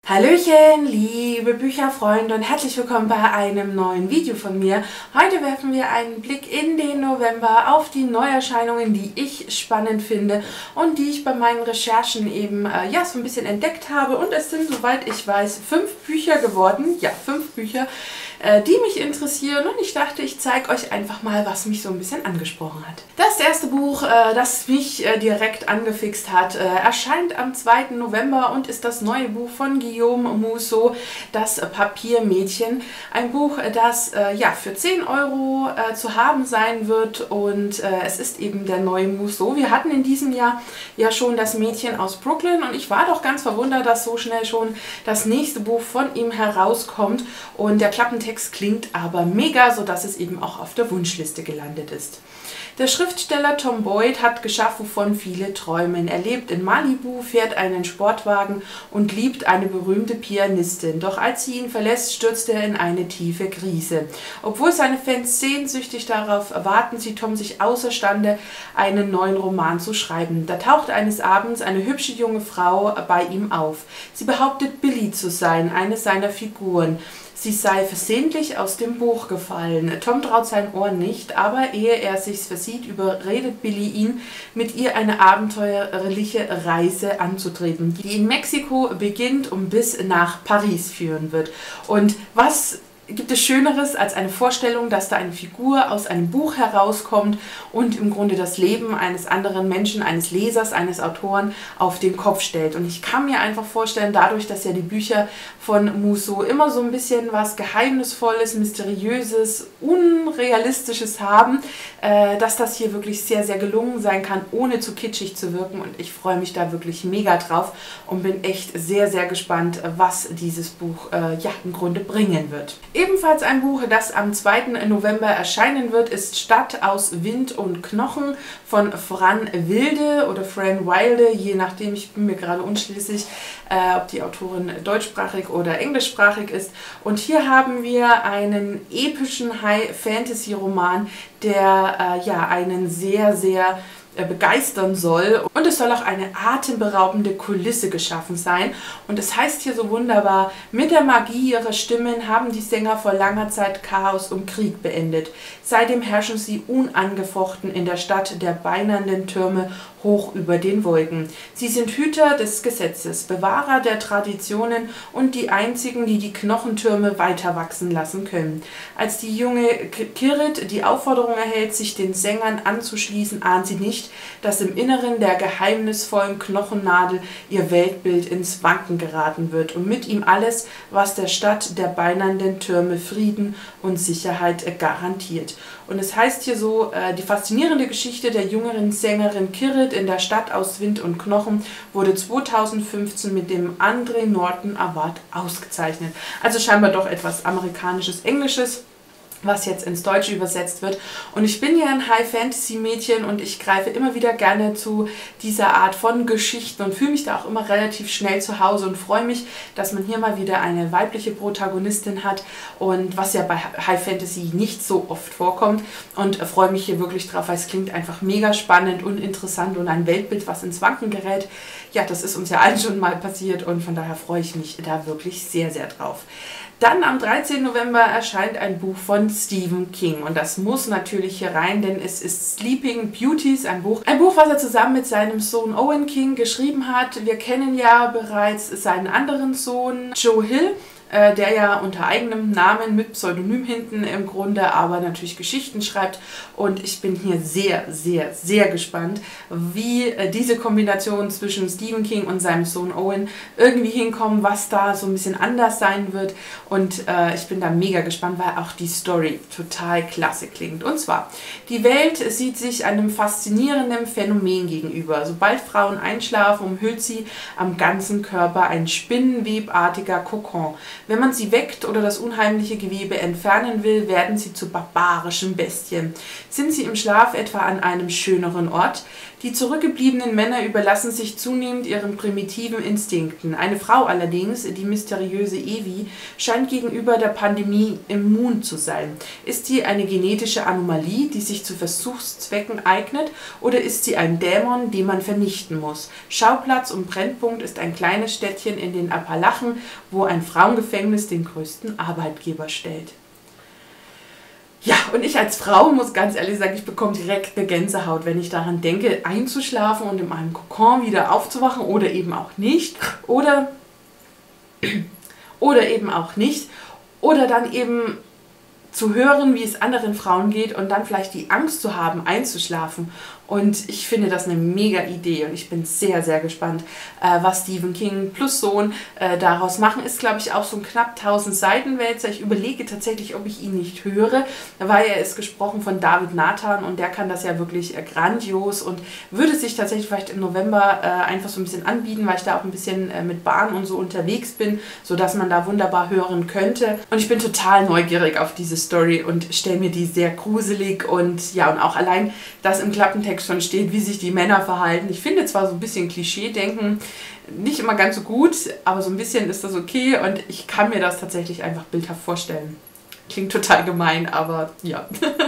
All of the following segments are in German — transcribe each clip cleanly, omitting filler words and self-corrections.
Hallöchen, liebe Bücherfreunde und herzlich willkommen bei einem neuen Video von mir. Heute werfen wir einen Blick in den November auf die Neuerscheinungen, die ich spannend finde und die ich bei meinen Recherchen eben so ein bisschen entdeckt habe. Und es sind, soweit ich weiß, 5 Bücher geworden. Ja, 5 Bücher, die mich interessieren, und ich dachte, ich zeige euch einfach mal, was mich so ein bisschen angesprochen hat. Das erste Buch, das mich direkt angefixt hat, erscheint am 2. November und ist das neue Buch von Guillaume Musso, Das Papiermädchen. Ein Buch, das für 10 Euro zu haben sein wird, und es ist eben der neue Musso. Wir hatten in diesem Jahr ja schon Das Mädchen aus Brooklyn, und ich war doch ganz verwundert, dass so schnell schon das nächste Buch von ihm herauskommt, und der Klappentext klingt aber mega, sodass es eben auch auf der Wunschliste gelandet ist. Der Schriftsteller Tom Boyd hat geschafft, wovon viele träumen. Er lebt in Malibu, fährt einen Sportwagen und liebt eine berühmte Pianistin. Doch als sie ihn verlässt, stürzt er in eine tiefe Krise. Obwohl seine Fans sehnsüchtig darauf warten, sieht Tom sich außerstande, einen neuen Roman zu schreiben. Da taucht eines Abends eine hübsche junge Frau bei ihm auf. Sie behauptet, Billy zu sein, eine seiner Figuren. Sie sei versehentlich aus dem Buch gefallen. Tom traut seinen Ohren nicht, aber ehe er sich's versieht, überredet Billy ihn, mit ihr eine abenteuerliche Reise anzutreten, die in Mexiko beginnt und bis nach Paris führen wird. Und was gibt es Schöneres als eine Vorstellung, dass da eine Figur aus einem Buch herauskommt und im Grunde das Leben eines anderen Menschen, eines Lesers, eines Autoren auf den Kopf stellt. Und ich kann mir einfach vorstellen, dadurch, dass ja die Bücher von Musso immer so ein bisschen was Geheimnisvolles, Mysteriöses, Unrealistisches haben, dass das hier wirklich sehr, sehr gelungen sein kann, ohne zu kitschig zu wirken. Und ich freue mich da wirklich mega drauf und bin echt sehr, sehr gespannt, was dieses Buch im Grunde bringen wird. Ebenfalls ein Buch, das am 2. November erscheinen wird, ist Stadt aus Wind und Knochen von Fran Wilde oder Fran Wilde, je nachdem, ich bin mir gerade unschlüssig, ob die Autorin deutschsprachig oder englischsprachig ist. Und hier haben wir einen epischen High-Fantasy-Roman, der einen sehr, sehr begeistern soll, und es soll auch eine atemberaubende Kulisse geschaffen sein, und es heißt hier so wunderbar: Mit der Magie ihrer Stimmen haben die Sänger vor langer Zeit Chaos und Krieg beendet. Seitdem herrschen sie unangefochten in der Stadt der beinernden Türme hoch über den Wolken. Sie sind Hüter des Gesetzes, Bewahrer der Traditionen und die einzigen, die die Knochentürme weiter wachsen lassen können. Als die junge Kirit die Aufforderung erhält, sich den Sängern anzuschließen, ahnt sie nicht, dass im Inneren der geheimnisvollen Knochennadel ihr Weltbild ins Wanken geraten wird und mit ihm alles, was der Stadt der beinernden Türme Frieden und Sicherheit garantiert. Und es heißt hier so, die faszinierende Geschichte der jüngeren Sängerin Kirit in der Stadt aus Wind und Knochen wurde 2015 mit dem Andre Norton Award ausgezeichnet. Also scheinbar doch etwas amerikanisches, englisches, was jetzt ins Deutsche übersetzt wird. Und ich bin ja ein High-Fantasy-Mädchen und ich greife immer wieder gerne zu dieser Art von Geschichten und fühle mich da auch immer relativ schnell zu Hause und freue mich, dass man hier mal wieder eine weibliche Protagonistin hat, und was ja bei High-Fantasy nicht so oft vorkommt, und freue mich hier wirklich drauf, weil es klingt einfach mega spannend und interessant und ein Weltbild, was ins Wanken gerät. Ja, das ist uns ja allen schon mal passiert, und von daher freue ich mich da wirklich sehr, sehr drauf. Dann am 13. November erscheint ein Buch von Stephen King, und das muss natürlich hier rein, denn es ist Sleeping Beauties, ein Buch, was er zusammen mit seinem Sohn Owen King geschrieben hat. Wir kennen ja bereits seinen anderen Sohn Joe Hill, der ja unter eigenem Namen mit Pseudonym hinten im Grunde aber natürlich Geschichten schreibt, und ich bin hier sehr, sehr, sehr gespannt, wie diese Kombination zwischen Stephen King und seinem Sohn Owen irgendwie hinkommen, was da so ein bisschen anders sein wird, und ich bin da mega gespannt, weil auch die Story total klasse klingt. Und zwar: Die Welt sieht sich einem faszinierenden Phänomen gegenüber. Sobald Frauen einschlafen, umhüllt sie am ganzen Körper ein spinnenwebartiger Kokon. Wenn man sie weckt oder das unheimliche Gewebe entfernen will, werden sie zu barbarischen Bestien. Sind sie im Schlaf etwa an einem schöneren Ort? Die zurückgebliebenen Männer überlassen sich zunehmend ihren primitiven Instinkten. Eine Frau allerdings, die mysteriöse Evie, scheint gegenüber der Pandemie immun zu sein. Ist sie eine genetische Anomalie, die sich zu Versuchszwecken eignet, oder ist sie ein Dämon, den man vernichten muss? Schauplatz und Brennpunkt ist ein kleines Städtchen in den Appalachen, wo ein Frauengefängnis den größten Arbeitgeber stellt. Ja, und ich als Frau muss ganz ehrlich sagen, ich bekomme direkt eine Gänsehaut, wenn ich daran denke, einzuschlafen und in meinem Kokon wieder aufzuwachen oder eben auch nicht. Oder eben auch nicht. Oder dann eben zu hören, wie es anderen Frauen geht und dann vielleicht die Angst zu haben, einzuschlafen. Und ich finde das eine mega Idee und ich bin sehr, sehr gespannt, was Stephen King plus Sohn daraus machen. Ist, glaube ich, auch so ein knapp 1000 Seiten Wälzer. Ich überlege tatsächlich, ob ich ihn nicht höre, weil er ist gesprochen von David Nathan und der kann das ja wirklich grandios und würde sich tatsächlich vielleicht im November einfach so ein bisschen anbieten, weil ich da auch ein bisschen mit Bahn und so unterwegs bin, sodass man da wunderbar hören könnte. Und ich bin total neugierig auf diese Story und stelle mir die sehr gruselig und ja, und auch allein, dass im Klappentext schon steht, wie sich die Männer verhalten. Ich finde zwar so ein bisschen Klischee-Denken nicht immer ganz so gut, aber so ein bisschen ist das okay und ich kann mir das tatsächlich einfach bildhaft vorstellen. Klingt total gemein, aber ja.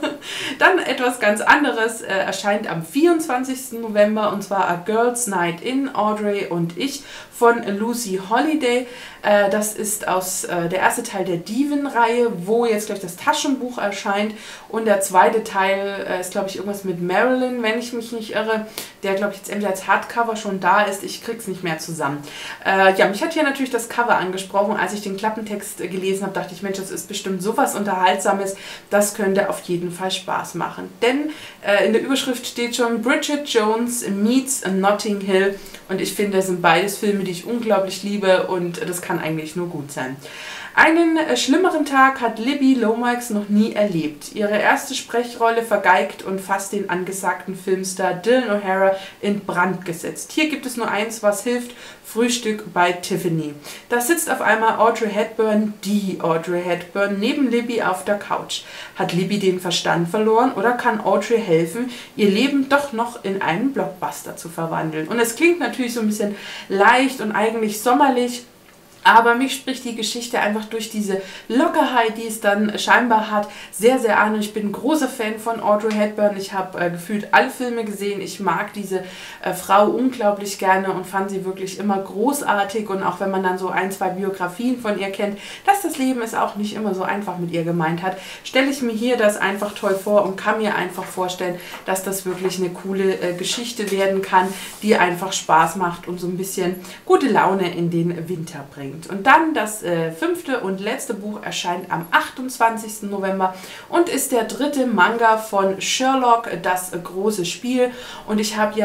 Dann etwas ganz anderes erscheint am 24. November und zwar A Girls Night In, Audrey und ich von Lucy Holiday. Das ist aus der erste Teil der Diven-Reihe, wo jetzt gleich das Taschenbuch erscheint und der zweite Teil ist, glaube ich, irgendwas mit Marilyn, wenn ich mich nicht irre, der, glaube ich, jetzt entweder als Hardcover schon da ist. Ich krieg's nicht mehr zusammen. Ja, mich hat hier natürlich das Cover angesprochen. Als ich den Klappentext gelesen habe, dachte ich, Mensch, das ist bestimmt sowas Unterhaltsames. Das könnte auf jeden Fall Spaß machen. Denn in der Überschrift steht schon Bridget Jones meets Notting Hill und ich finde, das sind beides Filme, die ich unglaublich liebe und das kann eigentlich nur gut sein. Einen schlimmeren Tag hat Libby Lomax noch nie erlebt. Ihre erste Sprechrolle vergeigt und fast den angesagten Filmstar Dylan O'Hara in Brand gesetzt. Hier gibt es nur eins, was hilft: Frühstück bei Tiffany. Da sitzt auf einmal Audrey Hepburn, die Audrey Hepburn, neben Libby auf der Couch. Hat Libby den Verstand verloren oder kann Audrey helfen, ihr Leben doch noch in einen Blockbuster zu verwandeln? Und es klingt natürlich so ein bisschen leicht und eigentlich sommerlich, aber mich spricht die Geschichte einfach durch diese Lockerheit, die es dann scheinbar hat, sehr, sehr an. Und ich bin ein großer Fan von Audrey Hepburn. Ich habe gefühlt alle Filme gesehen. Ich mag diese Frau unglaublich gerne und fand sie wirklich immer großartig. Und auch wenn man dann so ein, zwei Biografien von ihr kennt, dass das Leben es auch nicht immer so einfach mit ihr gemeint hat, stelle ich mir hier das einfach toll vor und kann mir einfach vorstellen, dass das wirklich eine coole Geschichte werden kann, die einfach Spaß macht und so ein bisschen gute Laune in den Winter bringt. Und dann das fünfte und letzte Buch erscheint am 28. November und ist der dritte Manga von Sherlock, das große Spiel. Und ich habe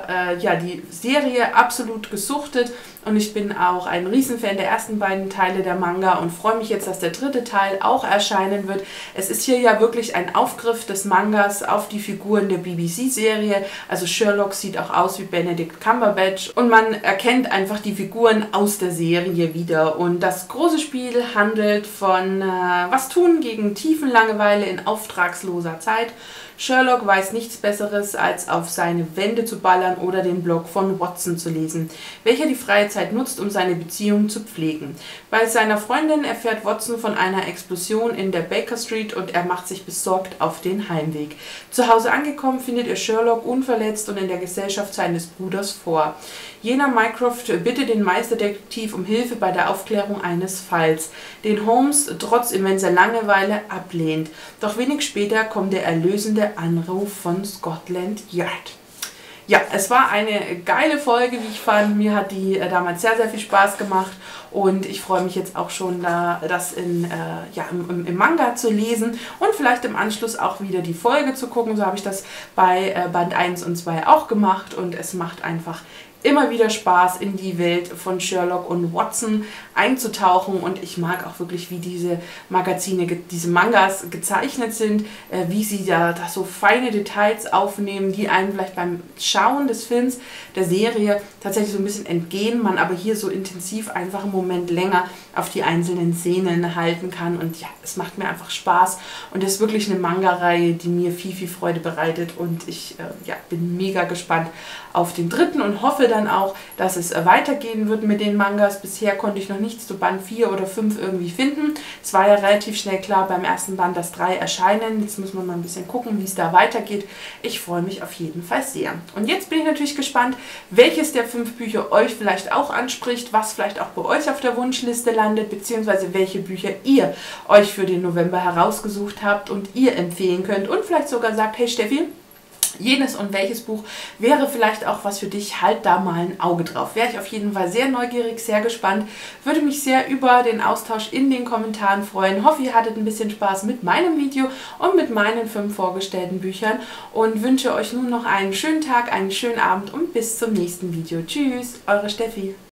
ja die Serie absolut gesuchtet und ich bin auch ein Riesenfan der ersten beiden Teile der Manga und freue mich jetzt, dass der dritte Teil auch erscheinen wird. Es ist hier ja wirklich ein Aufgriff des Mangas auf die Figuren der BBC-Serie. Also Sherlock sieht auch aus wie Benedict Cumberbatch und man erkennt einfach die Figuren aus der Serie wieder. Und das große Spiel handelt von was tun gegen Tiefenlangeweile in auftragsloser Zeit. Sherlock weiß nichts Besseres, als auf seine Wände zu ballern oder den Blog von Watson zu lesen, welcher die freie Zeit nutzt, um seine Beziehung zu pflegen. Bei seiner Freundin erfährt Watson von einer Explosion in der Baker Street und er macht sich besorgt auf den Heimweg. Zu Hause angekommen findet er Sherlock unverletzt und in der Gesellschaft seines Bruders vor. Jener Mycroft bittet den Meisterdetektiv um Hilfe bei der Aufklärung eines Falls, den Holmes trotz immenser Langeweile ablehnt. Doch wenig später kommt der erlösende Anruf von Scotland Yard. Ja, es war eine geile Folge, wie ich fand. Mir hat die damals sehr, sehr viel Spaß gemacht und ich freue mich jetzt auch schon, das im Manga zu lesen und vielleicht im Anschluss auch wieder die Folge zu gucken. So habe ich das bei Band 1 und 2 auch gemacht und es macht einfach immer wieder Spaß, in die Welt von Sherlock und Watson einzutauchen, und ich mag auch wirklich, wie diese Magazine, diese Mangas gezeichnet sind, wie sie da so feine Details aufnehmen, die einem vielleicht beim Schauen des Films, der Serie tatsächlich so ein bisschen entgehen, man aber hier so intensiv einfach einen Moment länger auf die einzelnen Szenen halten kann, und ja, es macht mir einfach Spaß, und das ist wirklich eine Manga-Reihe, die mir viel, viel Freude bereitet, und ich ja, bin mega gespannt auf den dritten und hoffe dann auch, dass es weitergehen wird mit den Mangas. Bisher konnte ich noch nichts zu Band 4 oder 5 irgendwie finden. Es war ja relativ schnell klar beim ersten Band, dass 3 erscheinen. Jetzt müssen wir mal ein bisschen gucken, wie es da weitergeht. Ich freue mich auf jeden Fall sehr. Und jetzt bin ich natürlich gespannt, welches der 5 Bücher euch vielleicht auch anspricht, was vielleicht auch bei euch auf der Wunschliste landet, beziehungsweise welche Bücher ihr euch für den November herausgesucht habt und ihr empfehlen könnt und vielleicht sogar sagt, hey Steffi, jenes und welches Buch wäre vielleicht auch was für dich, halt da mal ein Auge drauf. Wäre ich auf jeden Fall sehr neugierig, sehr gespannt, würde mich sehr über den Austausch in den Kommentaren freuen. Hoffe, ihr hattet ein bisschen Spaß mit meinem Video und mit meinen 5 vorgestellten Büchern und wünsche euch nun noch einen schönen Tag, einen schönen Abend und bis zum nächsten Video. Tschüss, eure Steffi.